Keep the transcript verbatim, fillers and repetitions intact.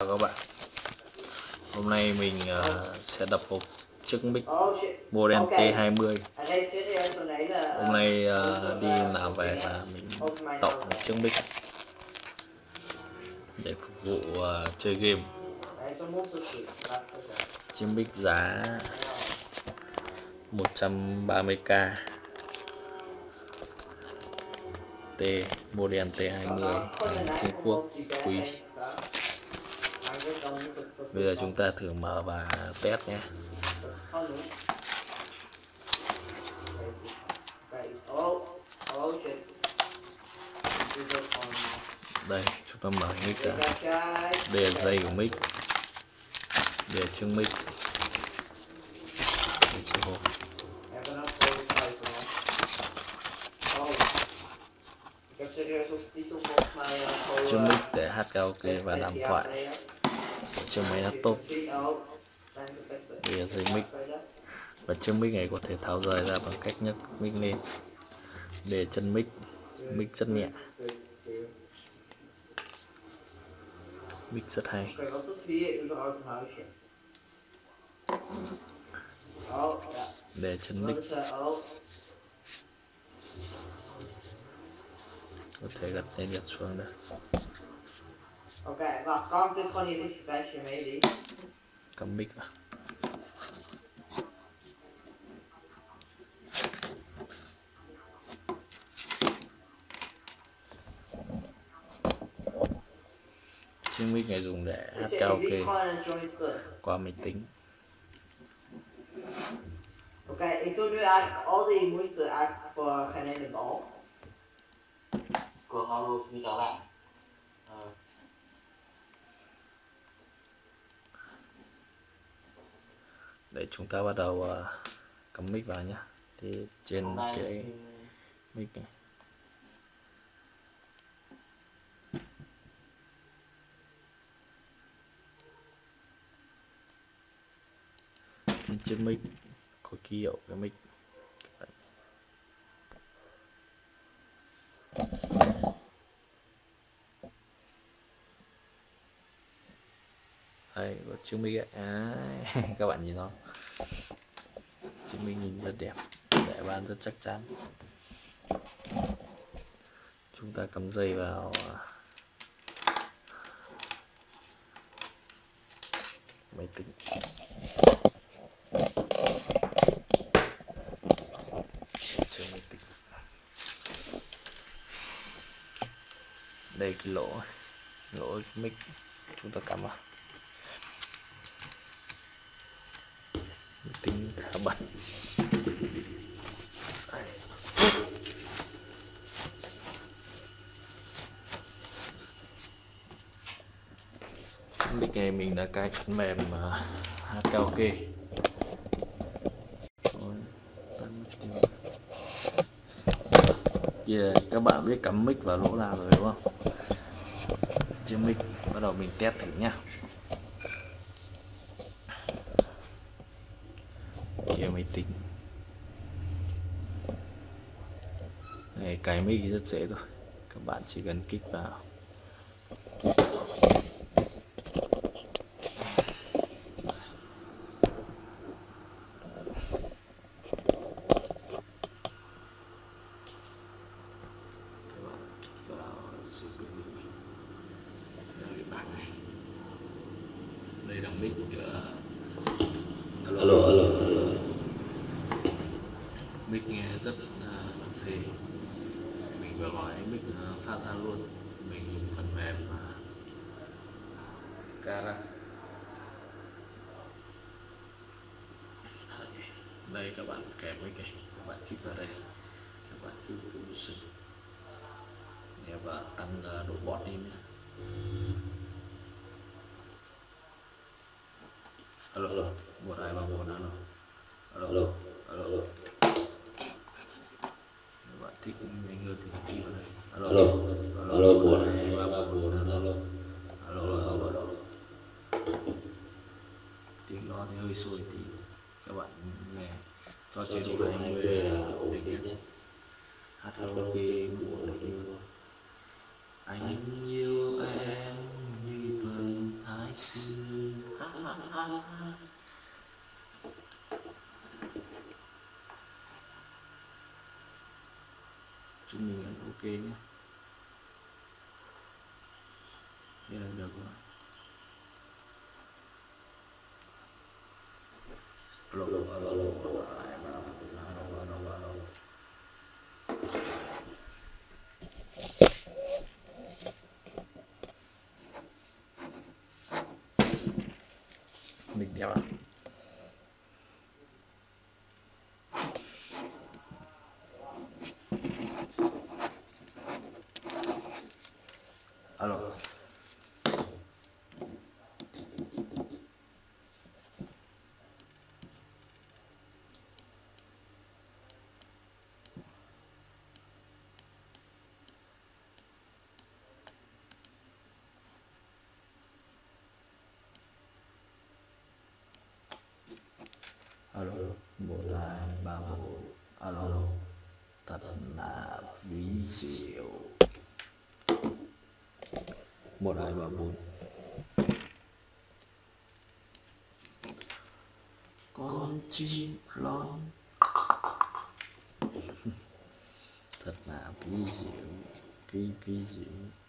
Chào các bạn, hôm nay mình uh, sẽ đập hộp chiếc mic model T hai mươi. Hôm nay uh, đi làm về và mình tổng chiếc mic để phục vụ uh, chơi game. Chiếc mic giá một trăm ba mươi k T model T hai mươi Trung Quốc quý. Bây giờ chúng ta thử mở và test nhé. Đây, chúng ta mở mic ra. Đây là dây của mic, đây là chiếc mic, đây chiếc hộp. Chiếc mic để hát karaoke và đàm thoại. Chiếc máy laptop. Đây là dây mic. Và chiếc mic này có thể tháo rời ra bằng cách nhấc mic lên. Để chân mic, mic rất nhẹ, mic rất hay. Để chân mic, có thể gật lên gật xuống đây. Cắm mic vào. Chiếc mic này dùng để hát karaoke qua máy tính. Oké, ik doe nu eigenlijk al die moeite eigenlijk voor geen ene bal. Cường alo như đó bạn. À. Để chúng ta bắt đầu uh, cắm mic vào nhé. Thì trên cái mic này, chiếc mic có ký hiệu cái mic. Đây có chiếc mic ấy. À, các bạn nhìn nó, chiếc mic nhìn rất đẹp, để bàn rất chắc chắn. Chúng ta cắm dây vào máy tính. Đây cái lỗ lỗ mic chúng ta cắm vào. Máy tính khá bẩn. Mic này mình đã cài phần mềm uh, hát karaoke. Kìa, các bạn biết cắm mic vào lỗ nào rồi đúng không? Chiếc mic bắt đầu mình test thử nhá. Kia máy tính này, cài mic thì rất dễ thôi, các bạn chỉ cần kích vào. Đây là mic uh, alo alo alo. Mic nghe rất là uh, phê. Mình vừa gọi mic uh, phát ra luôn. Mình dùng phần mềm uh, Cara. Đây các bạn kèm mic này, các bạn kích vào đây, các bạn kích production để và tăng uh, độ bọt đi nhé. Alo alo, một hai ba bốn alo alo alo alo alo. Các bạn thích mình ngược thì đi vào đây. Alo alo alo một hai ba bốn alo alo alo alo alo. Tiếng nó thì hơi sôi tí, các bạn nghe cho trên độ hai mươi là ổn định nhất. Hát karaoke buồn được. Anh yêu em như vầng thái Chúng mình là ok nhé. Thế là được rồi. Alo, alo, alo, mình đeo à? Alo. Alo, một hai ba bốn. Alo, thật là ví diệu. Một hai ba bốn. Con chim lon. Thật là ví diệu, ví ví diệu.